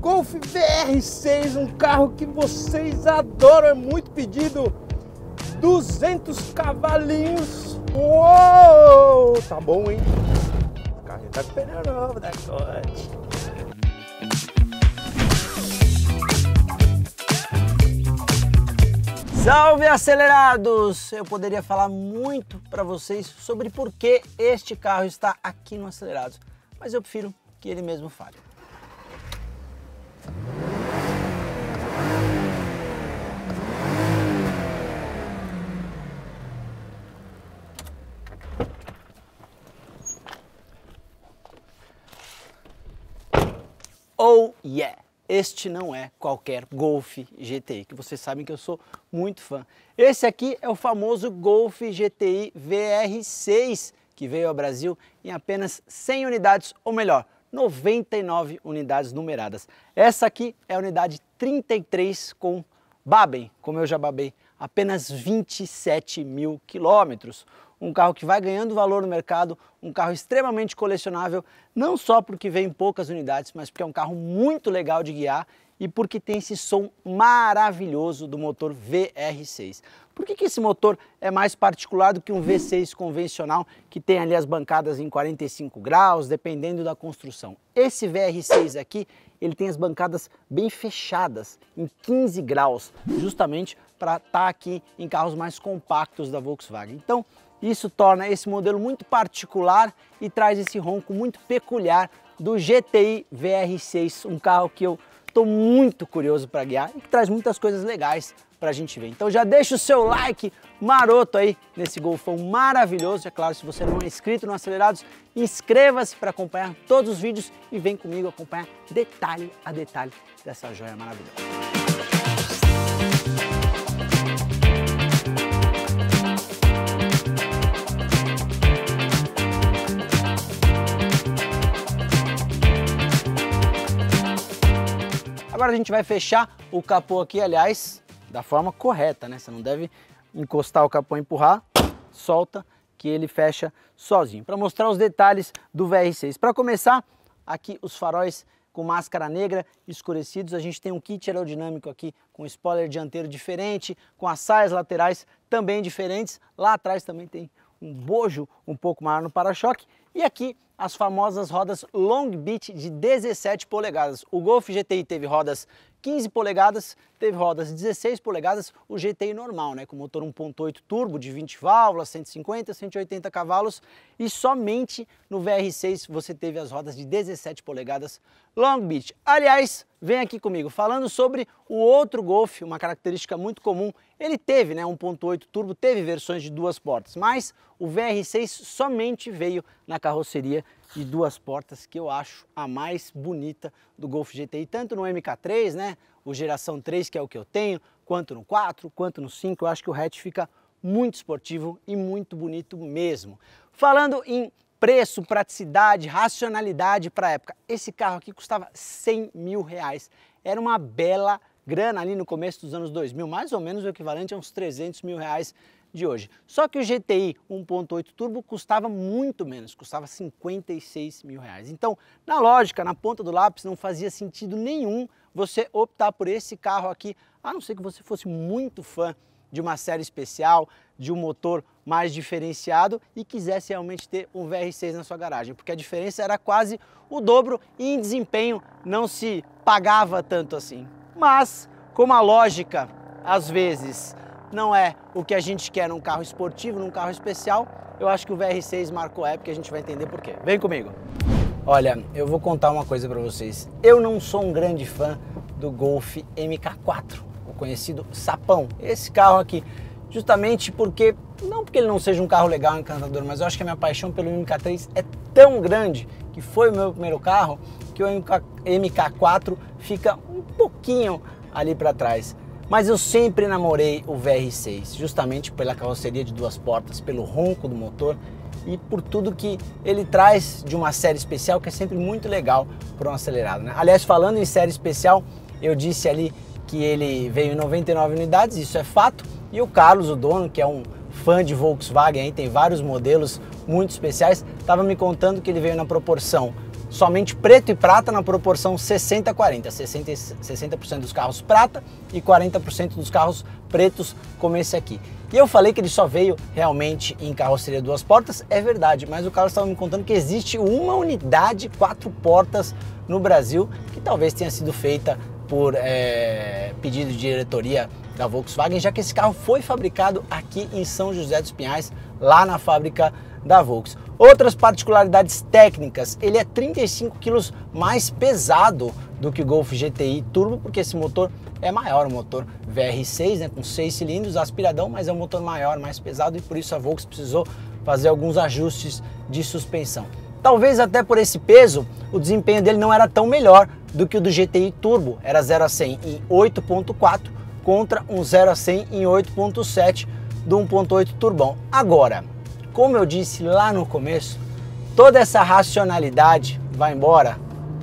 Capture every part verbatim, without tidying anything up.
Golf V R seis, um carro que vocês adoram, é muito pedido. duzentos cavalinhos. Uou, tá bom, hein? O carro tá com pneu novo da Cote. Salve, acelerados! Eu poderia falar muito para vocês sobre por que este carro está aqui no Acelerados, mas eu prefiro que ele mesmo fale. Oh yeah! Este não é qualquer Golf G T I, que vocês sabem que eu sou muito fã. Esse aqui é o famoso Golf G T I V R seis, que veio ao Brasil em apenas cem unidades, ou melhor, noventa e nove unidades numeradas. Essa aqui é a unidade trinta e três com babem, como eu já babei, apenas vinte e sete mil quilômetros. Um carro que vai ganhando valor no mercado, um carro extremamente colecionável, não só porque vem em poucas unidades, mas porque é um carro muito legal de guiar e porque tem esse som maravilhoso do motor V R seis. Por que que esse motor é mais particular do que um V seis convencional, que tem ali as bancadas em quarenta e cinco graus, dependendo da construção? Esse V R seis aqui, ele tem as bancadas bem fechadas, em quinze graus, justamente para estar aqui em carros mais compactos da Volkswagen. Então, isso torna esse modelo muito particular e traz esse ronco muito peculiar do G T I V R seis, um carro que eu estou muito curioso para guiar e que traz muitas coisas legais para a gente ver. Então já deixa o seu like maroto aí nesse Golfão maravilhoso. É claro, se você não é inscrito no Acelerados, inscreva-se para acompanhar todos os vídeos e vem comigo acompanhar detalhe a detalhe dessa joia maravilhosa. Agora a gente vai fechar o capô aqui, aliás, da forma correta, né? Você não deve encostar o capô e empurrar, solta, que ele fecha sozinho. Para mostrar os detalhes do V R seis. Para começar, aqui os faróis com máscara negra escurecidos. A gente tem um kit aerodinâmico aqui com spoiler dianteiro diferente, com as saias laterais também diferentes. Lá atrás também tem um bojo um pouco maior no para-choque. E aqui as famosas rodas Long Beach de dezessete polegadas. O Golf G T I teve rodas quinze polegadas, teve rodas dezesseis polegadas, o G T I normal, né, com motor um ponto oito turbo de vinte válvulas, cento e cinquenta, cento e oitenta cavalos, e somente no V R seis você teve as rodas de dezessete polegadas Long Beach. Aliás, vem aqui comigo, falando sobre o outro Golf, uma característica muito comum, ele teve, né, um ponto oito turbo, teve versões de duas portas, mas o V R seis somente veio na carroceria de duas portas, que eu acho a mais bonita do Golf G T I, tanto no M K três, né, o geração três, que é o que eu tenho, quanto no quatro, quanto no cinco, eu acho que o hatch fica muito esportivo e muito bonito mesmo. Falando em preço, praticidade, racionalidade para a época, esse carro aqui custava cem mil reais, era uma bela grana ali no começo dos anos dois mil, mais ou menos o equivalente a uns trezentos mil reais de hoje. Só que o G T I um ponto oito turbo custava muito menos, custava cinquenta e seis mil reais. Então, na lógica, na ponta do lápis, não fazia sentido nenhum você optar por esse carro aqui, a não ser que você fosse muito fã de uma série especial, de um motor mais diferenciado e quisesse realmente ter um V R seis na sua garagem, porque a diferença era quase o dobro e em desempenho não se pagava tanto assim. Mas, como a lógica, às vezes, não é o que a gente quer num carro esportivo, num carro especial, eu acho que o V R seis marcou época e a gente vai entender por quê. Vem comigo! Olha, eu vou contar uma coisa para vocês. Eu não sou um grande fã do Golf M K quatro, o conhecido sapão. Esse carro aqui, justamente porque, não porque ele não seja um carro legal, encantador, mas eu acho que a minha paixão pelo M K três é tão grande, que foi o meu primeiro carro, que o M K quatro fica um pouquinho ali para trás. Mas eu sempre namorei o V R seis, justamente pela carroceria de duas portas, pelo ronco do motor e por tudo que ele traz de uma série especial, que é sempre muito legal para um acelerado, né? Aliás, falando em série especial, eu disse ali que ele veio em noventa e nove unidades, isso é fato, e o Carlos, o dono, que é um fã de Volkswagen, aí tem vários modelos muito especiais, estava me contando que ele veio na proporção somente preto e prata na proporção sessenta a quarenta, sessenta por cento dos carros prata e quarenta por cento dos carros pretos como esse aqui. E eu falei que ele só veio realmente em carroceria duas portas, é verdade, mas o Carlos estava me contando que existe uma unidade quatro portas no Brasil, que talvez tenha sido feita por é, pedido de diretoria da Volkswagen, já que esse carro foi fabricado aqui em São José dos Pinhais, lá na fábrica da Volks. Outras particularidades técnicas, ele é trinta e cinco quilos mais pesado do que o Golf G T I Turbo, porque esse motor é maior, o motor V R seis, né, com seis cilindros, aspiradão, mas é um motor maior, mais pesado, e por isso a Volks precisou fazer alguns ajustes de suspensão. Talvez até por esse peso, o desempenho dele não era tão melhor do que o do G T I Turbo, era zero a cem em oito ponto quatro contra um zero a cem em oito ponto sete do um ponto oito turbão. Agora, como eu disse lá no começo, toda essa racionalidade vai embora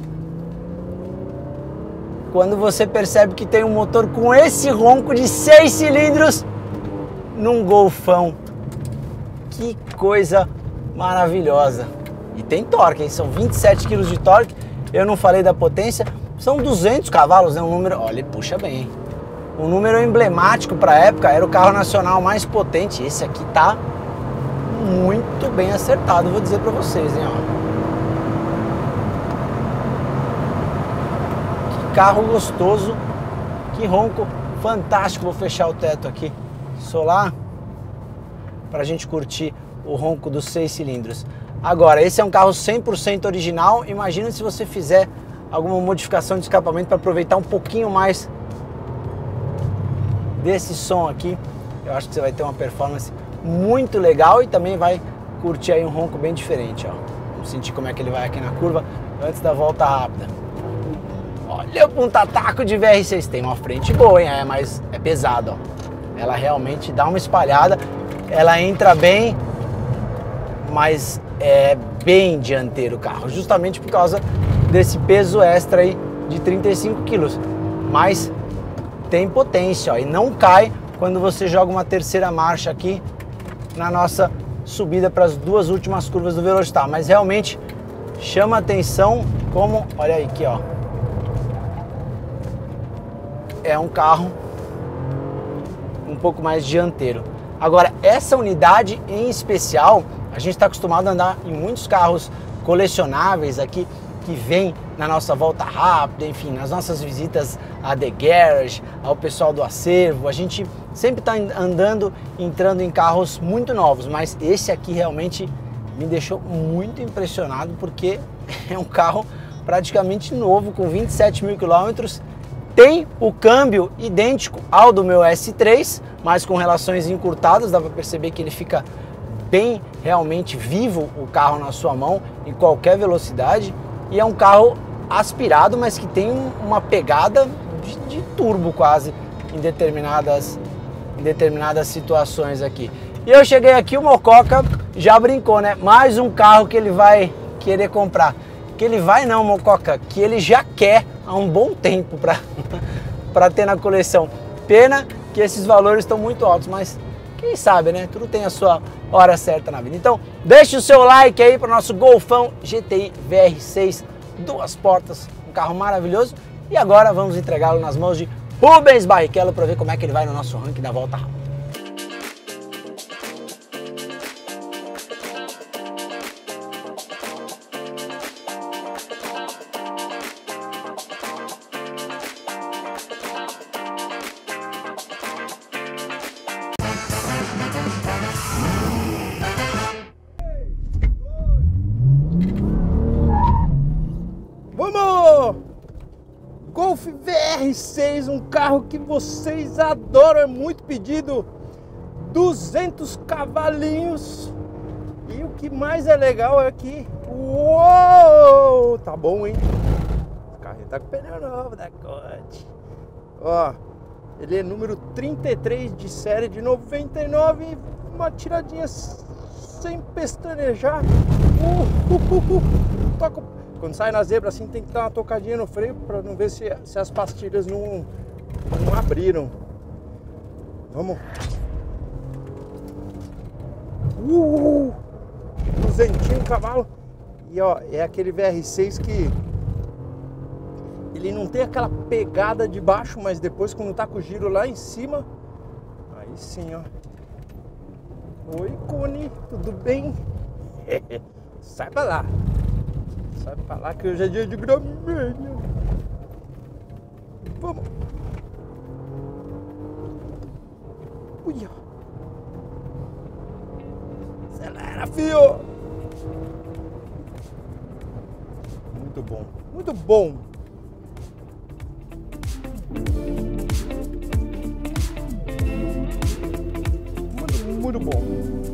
quando você percebe que tem um motor com esse ronco de seis cilindros num Golfão. Que coisa maravilhosa! E tem torque, hein? São vinte e sete quilos de torque, eu não falei da potência, são duzentos cavalos, né? Um número, olha, ele puxa bem, hein? Um número emblemático para a época, era o carro nacional mais potente. Esse aqui tá muito bem acertado, vou dizer para vocês, hein? Ó. Que carro gostoso, que ronco fantástico. Vou fechar o teto aqui solar para a gente curtir o ronco dos seis cilindros. Agora, esse é um carro cem por cento original. Imagina se você fizer alguma modificação de escapamento para aproveitar um pouquinho mais desse som aqui. Eu acho que você vai ter uma performance muito legal e também vai curtir aí um ronco bem diferente, ó. Vamos sentir como é que ele vai aqui na curva antes da volta rápida. Olha o ponta-taco de V R seis, tem uma frente boa, hein? É, mas é pesado, ó. Ela realmente dá uma espalhada, ela entra bem, mas é bem dianteiro o carro, justamente por causa desse peso extra aí de trinta e cinco quilos. Mas tem potência, ó, e não cai quando você joga uma terceira marcha aqui na nossa subida para as duas últimas curvas do Velocitar. Mas realmente chama atenção como, olha aí aqui, ó, é um carro um pouco mais dianteiro. Agora, essa unidade em especial, a gente está acostumado a andar em muitos carros colecionáveis aqui, que vem na nossa volta rápida, enfim, nas nossas visitas à The Garage, ao pessoal do acervo. A gente sempre está andando, entrando em carros muito novos, mas esse aqui realmente me deixou muito impressionado, porque é um carro praticamente novo, com vinte e sete mil quilômetros, tem o câmbio idêntico ao do meu S três, mas com relações encurtadas. Dá para perceber que ele fica bem realmente vivo, o carro na sua mão, em qualquer velocidade. E é um carro aspirado, mas que tem uma pegada de, de turbo quase em determinadas, em determinadas situações aqui. E eu cheguei aqui, o Mococa já brincou, né? Mais um carro que ele vai querer comprar. Que ele vai não, Mococa, que ele já quer há um bom tempo para para ter na coleção. Pena que esses valores estão muito altos, mas quem sabe, né? Tudo tem a sua hora certa na vida. Então, deixe o seu like aí para o nosso Golfão G T I V R seis, duas portas, um carro maravilhoso. E agora vamos entregá-lo nas mãos de Rubens Barrichello para ver como é que ele vai no nosso ranking da volta rápida. Golf V R seis, um carro que vocês adoram, é muito pedido, duzentos cavalinhos. E o que mais é legal é que, uou, tá bom, hein? O carro tá com pneu novo da Conte. Ó, ele é número trinta e três de série de noventa e nove, uma tiradinha sem pestanejar. Uh, uh, uh, uh. Toca. Quando sai na zebra assim, tem que dar uma tocadinha no freio para não ver se, se as pastilhas não, não abriram. Vamos. Uh, duzentos cavalos. E ó, é aquele V R seis que ele não tem aquela pegada de baixo, mas depois quando tá com o giro lá em cima, aí sim, ó. Oi, Cone, tudo bem? Sai pra lá. Sai pra lá que hoje é dia de graminha. Vamos. Ui, ó. Acelera, fio. Muito bom, muito bom. Muito, muito bom.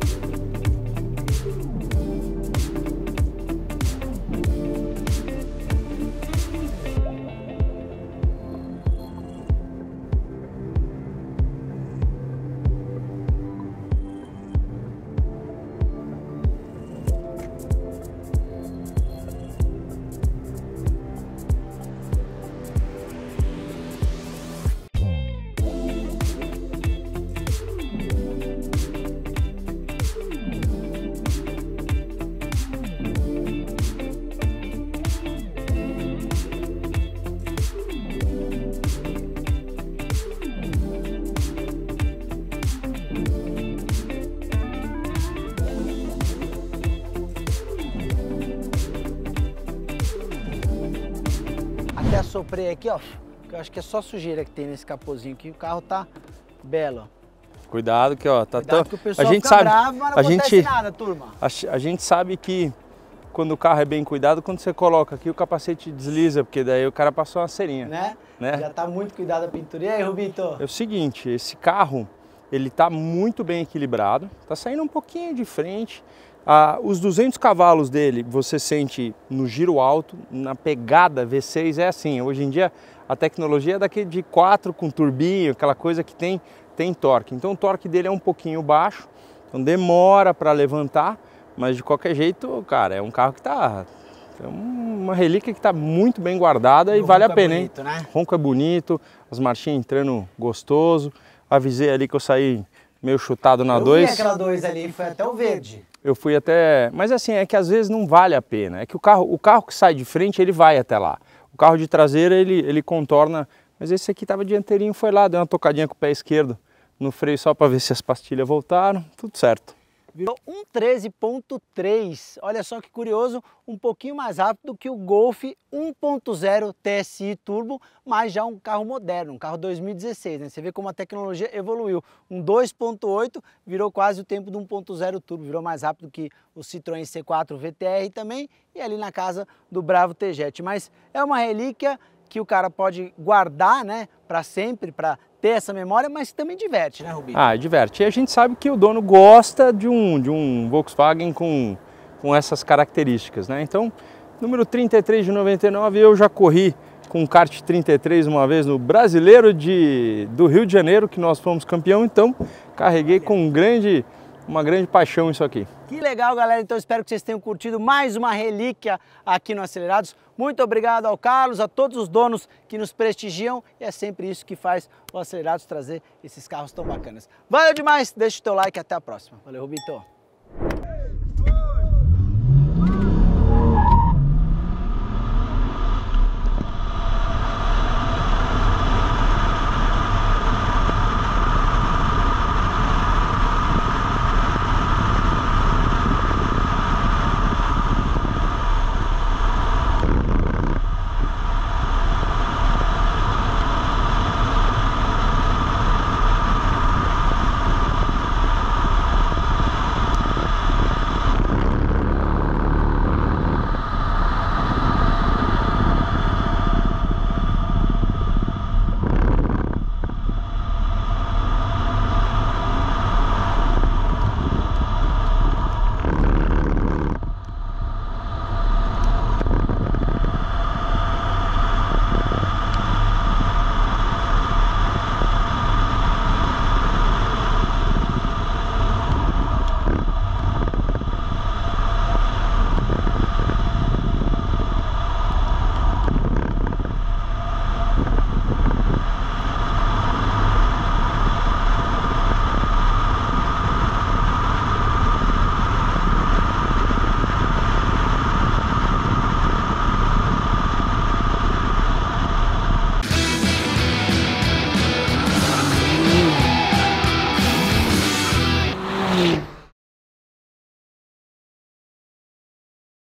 Até assoprei aqui, ó, que eu acho que é só sujeira que tem nesse capozinho aqui. O carro tá belo, ó. Cuidado que, ó, tá Cuidado tão... que o pessoal a gente fica sabe, bravo, mas não a acontece gente, nada, turma. A, a gente sabe que quando o carro é bem cuidado, quando você coloca aqui, o capacete desliza, porque daí o cara passou uma cerinha. Né? Né? Já tá muito cuidado a pintura. E aí, Rubito? É o seguinte, esse carro, ele tá muito bem equilibrado, tá saindo um pouquinho de frente. Ah, os duzentos cavalos dele, você sente no giro alto, na pegada V seis é assim. Hoje em dia, a tecnologia é daquele de quatro com turbinho, aquela coisa que tem, tem torque. Então o torque dele é um pouquinho baixo, então demora para levantar, mas de qualquer jeito, cara, é um carro que tá... É uma relíquia que está muito bem guardada e, e vale a pena, é bonito, hein? Né? O ronco é bonito, as marchinhas entrando gostoso. Avisei ali que eu saí meio chutado na dois. Eu vi aquela dois ali, foi até o verde. Eu fui até... Mas assim, é que às vezes não vale a pena. É que o carro, o carro que sai de frente, ele vai até lá. O carro de traseira, ele, ele contorna. Mas esse aqui estava dianteirinho, foi lá, deu uma tocadinha com o pé esquerdo no freio só para ver se as pastilhas voltaram. Tudo certo. Virou um treze ponto três, olha só que curioso, um pouquinho mais rápido que o Golf um ponto zero T S I Turbo, mas já um carro moderno, um carro dois mil e dezesseis, né? Você vê como a tecnologia evoluiu. Um dois ponto oito virou quase o tempo do um ponto zero Turbo, virou mais rápido que o Citroën C quatro V T R também e ali na casa do Bravo T-Jet. Mas é uma relíquia que o cara pode guardar, né, para sempre, para ter essa memória, mas também diverte, né, Rubinho? Ah, diverte. E a gente sabe que o dono gosta de um, de um Volkswagen com, com essas características, né? Então, número trinta e três de noventa e nove, eu já corri com o kart trinta e três uma vez no Brasileiro de, do Rio de Janeiro, que nós fomos campeão, então carreguei com um grande, uma grande paixão isso aqui. Que legal, galera. Então espero que vocês tenham curtido mais uma relíquia aqui no Acelerados. Muito obrigado ao Carlos, a todos os donos que nos prestigiam. E é sempre isso que faz o Acelerados trazer esses carros tão bacanas. Valeu demais, deixa o teu like e até a próxima. Valeu, Rubito.